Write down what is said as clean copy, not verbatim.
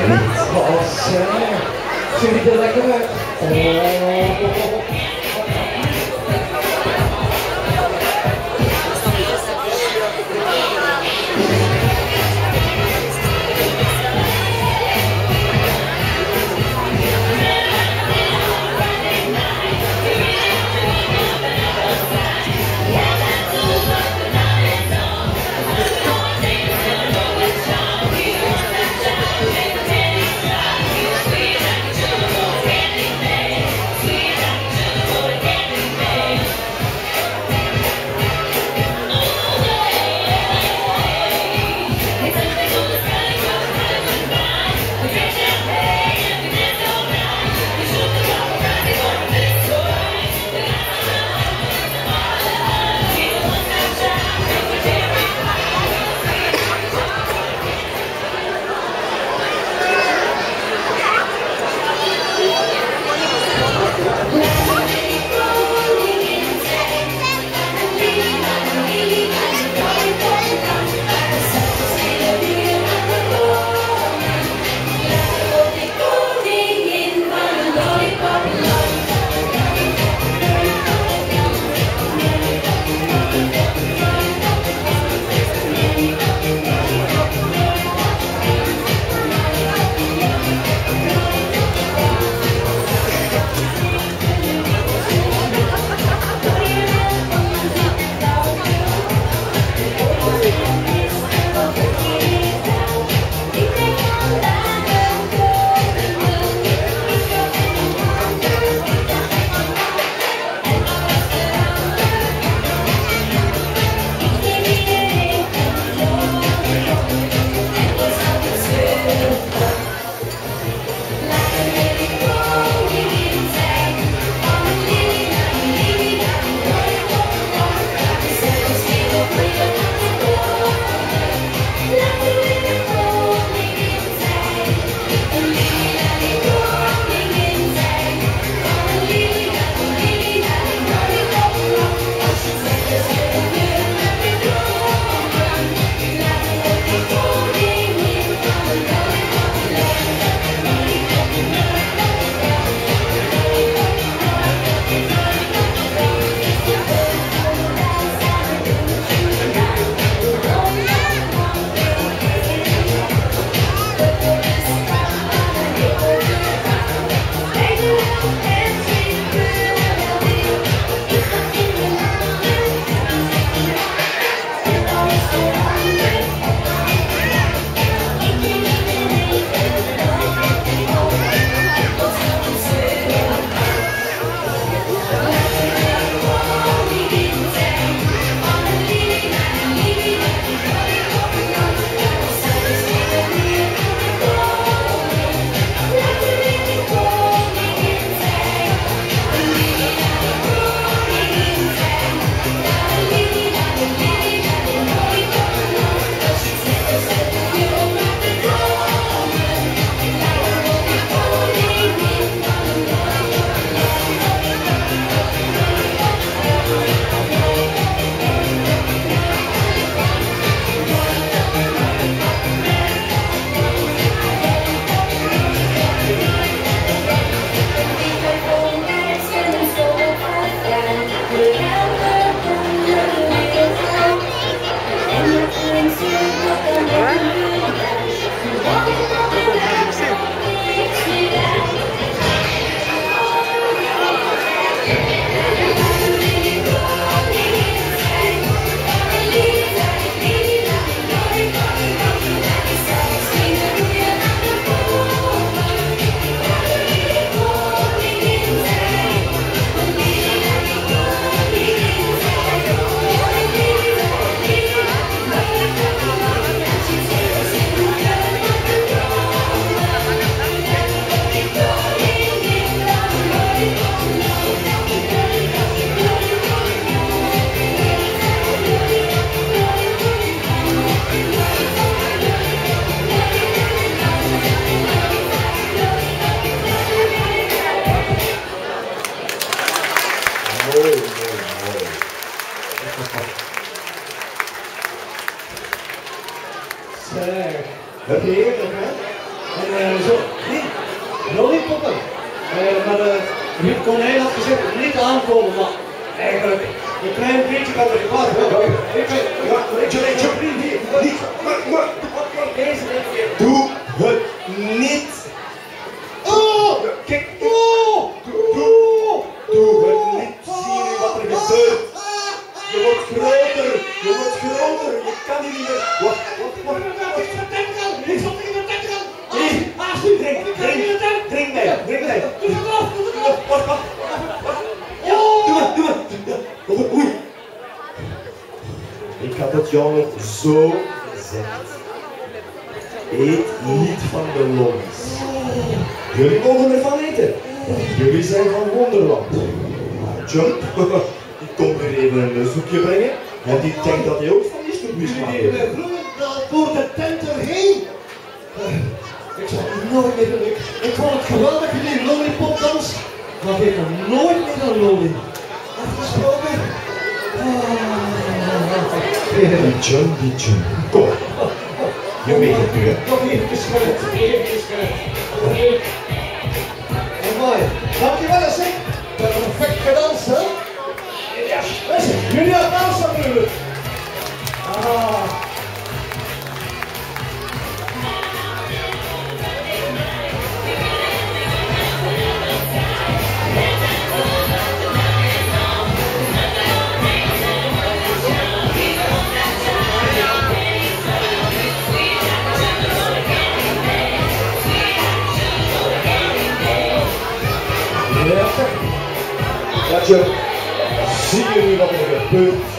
Should we do like that? Oh. En zo, nee, lollipoppen. Maar Ruud Konijn had gezegd niet aankomen, maar eigenlijk een klein beetje kan er kwaad wel. Niet, maar, doe het niet. Oh! Kijk, doe het niet. Zie je wat er gebeurt? Je wordt groter, je kan hier niet meer. Wacht. Drink mij. Wacht. Doe maar. Oei. Ik had het jou nog zo gezegd. Eet niet van de lollies. Jullie mogen ervan eten. Jullie zijn van Wonderland. Maar Jump, die komt weer even een zoekje brengen. Want die denkt dat hij ook van die snoepjes mag Jullie eten. groeien door de tent erheen. Ik zal het nooit meer doen. Ik vond het geweldig in die lollipopdans. Maar ik heb nooit meer een lolly. Afgesproken. Die Jump. Kom. Je weet het nu, hè. Nog even geschreven. Mooi. Dankjewel, zeg. We hebben perfect gedanst, hè? Ja. Jullie applaus natuurlijk. Ja, Jump. Zie je nu wat er gebeurt?